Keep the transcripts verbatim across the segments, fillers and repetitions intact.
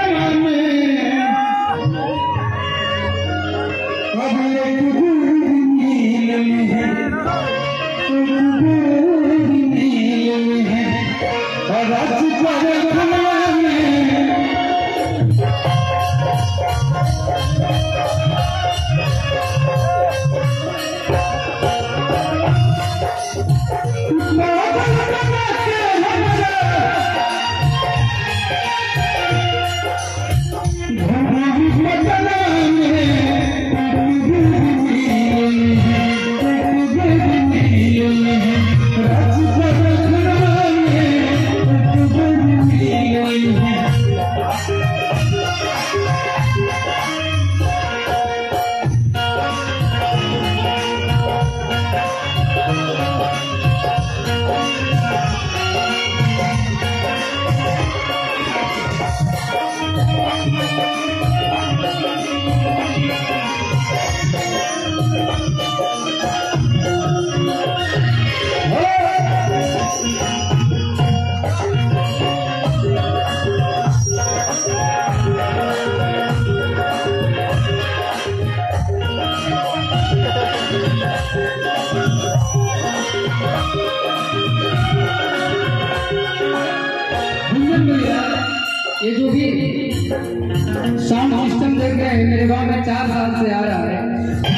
ये जो भी साउंड सिस्टम देख रहे हैं मेरे गांव में चार साल से आ रहा है।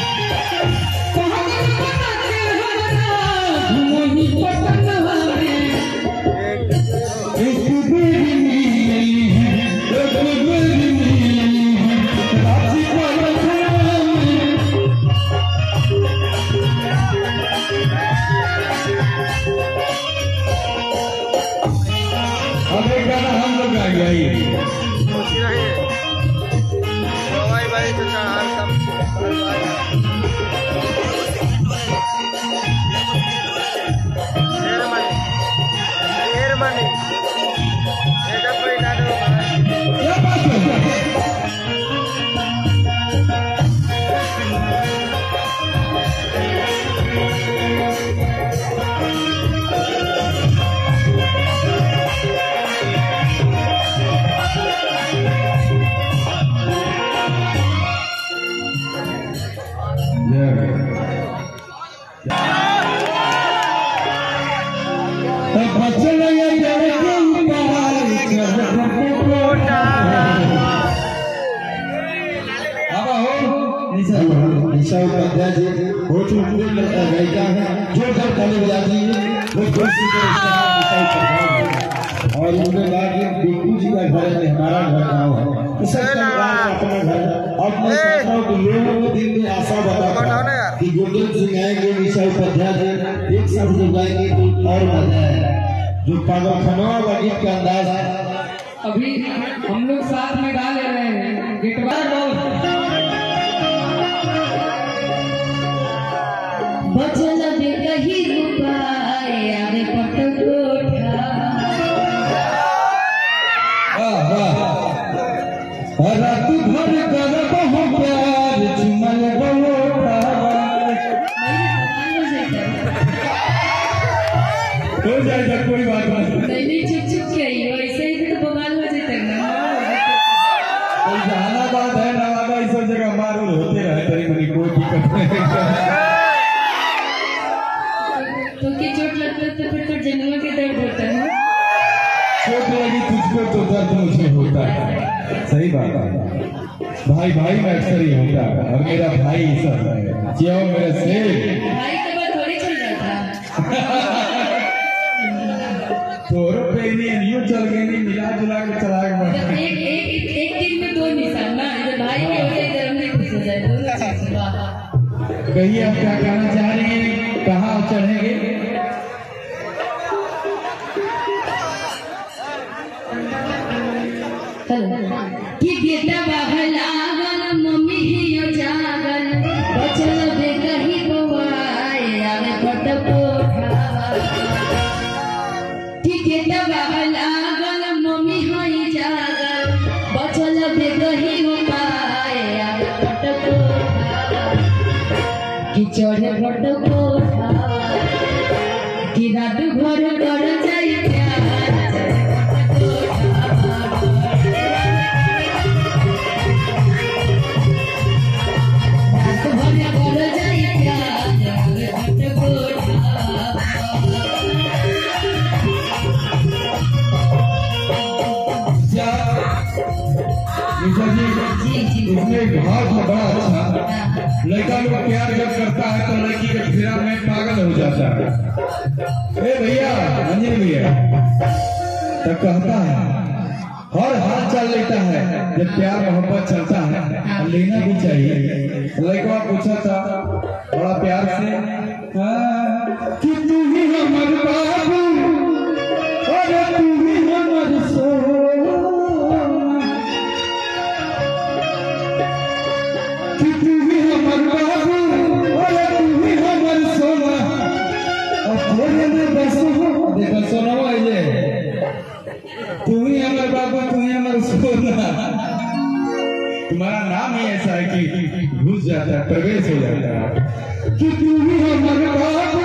अब एक गाना हम लोग गाएंगे। निशा उपाध्याय जी बहुत ही गायिका है, जोरदार ताली बजाती है और उन्होंने कहा कि बिल्कुल जी का घर है हमारा घर गाँव है, तो सबका अपना घर। और मैं चाहता हूँ कि लोगों को दिल में आशा बताता कि गोविंद सिंह आएंगे, निशा उपाध्याय जी एक साथ जो गाएंगे तो और मजा है, जो पागल खनवा व गीत का अंदाज है। अभी हम लोग साथ में गा ले रहे हैं गिटार बचल दे कहीं रुपाए आगे पटकोठा। वाह वाह रात भर करब हम प्यार चुमल बलोटा। हो जाएगा कोई बात नहीं, नहीं चुप चुप के आई वैसे ही तो बवाल हो जाता है ना। जहानाबाद है नवादा इस सब जगह मारो होते रहे तरी मनी कोई दिक्कत नहीं। तो क्या चोट लगता है तो फिर तो जन्म के दर्द होता है। चोट लगी तुझको तो दर्द मुझे होता है, सही बात है। भाई भाई में अक्सर ही होता है और मेरा भाई सब है जियो मेरे शेर। भाई तो बात थोड़ी चल रहा था। तोरो पे नहीं यूं चल गई नहीं, मिला जुला के चला गया। एक एक एक दिन में दो निशान ना, इधर भाई के होते इधर में खुश हो जाए दोनों चीज। वाह कहिए आप क्या कहना चाह रही हैं, कहाँ चढ़ेंगे? कि बेटा बाहर लागल मम्मी ही जागल बचल दे कहीं बवाए आवे पटकोठा। कि बेटा बाहर लागल मम्मी ही जागल बचल दे कहीं बवाए आवे पटकोठा। कि चढ़े पटकोठा कि रात भर कर जाई प्यार निशा जी जी जी इसमें एक भाव था बड़ा अच्छा। लड़का लोग प्यार जब करता है तो लड़की के फेरा में पागल हो जाता है। ए भैया अंजलि भैया तो कहता है हर हाल चाल लेता है जब प्यार मोहब्बत चलता है लेना भी चाहिए। लड़का पूछा था बड़ा प्यार से हाँ, कि तू ही हमर बाबू और तू ही हमर सोना, कि तू ही हमर बाबू और तू ही हमर सोना और थोड़े में बस हो देखो सोना ये तू ही हमर बाबू तू ही हमर सोना। तुम्हारा नाम ही ऐसा है कि घुस जाता है प्रवेश हो जाता है कि तू ही हमर बाबू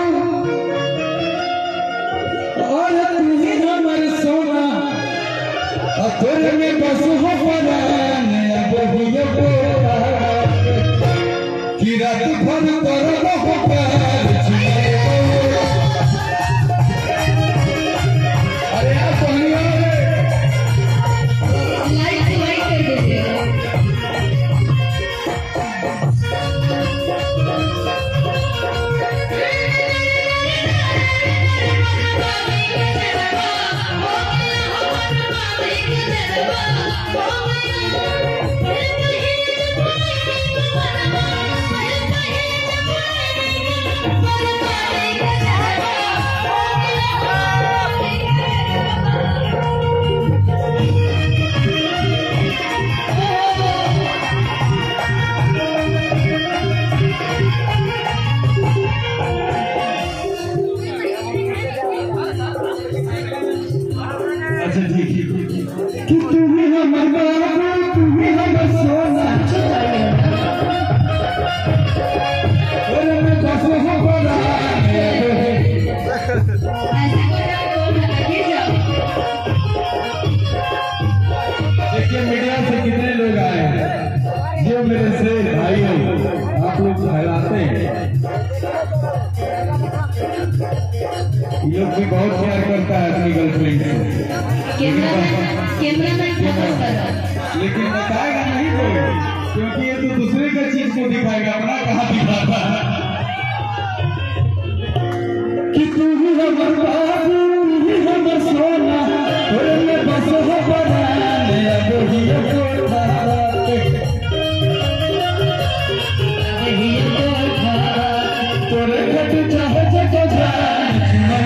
और तू ही हमर सोना और तेरे में बस हो परान अब ये कि रात भर पर हो प्यार अरे यार सोनिया लाइट लाइट कर देते हैं। अच्छा ठीक है कि तू ही हमर बाबू तू ही हमर सोना तेरे में बस हो पड़ा देखिए मीडिया से कितने लोग आए हैं जो मेरे से भाइयों आप लोग फैलाते हैं। ये लोग भी बहुत प्यार करता है अपनी गर्लफ्रेंड से कैमरामैन फोकस कर रहा है। लेकिन बताएगा नहीं कोई क्योंकि ये तो दूसरे का चीज को दिखाएगा अपना कहाँ दिखाता है। कि तू ही हमर बाबू तू ही हमर सोना तोरे में बस हो परान अब ये तोरे घट चाहे जग जान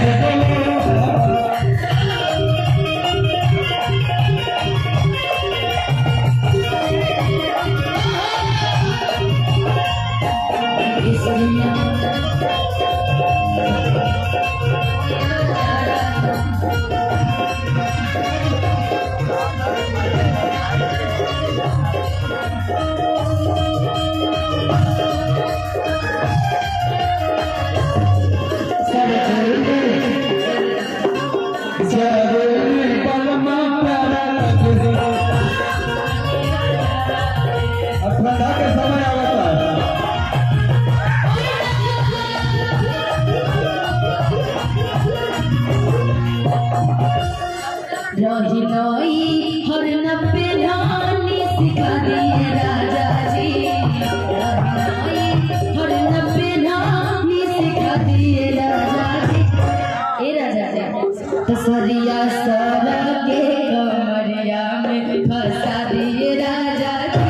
हर नब्बे नानी सिखा दिए राजा जी हर नब्बे नानी सिखा दिए राजा जी ए राजा तो सरिया सारा के कमरिया में फंसा दिए राजा जी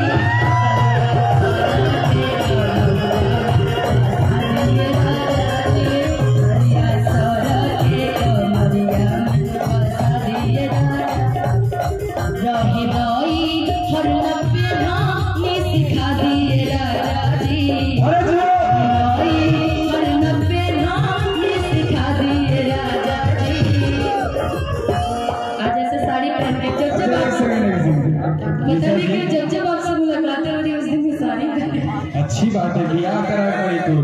अच्छी बात है कि क्या करा करे तू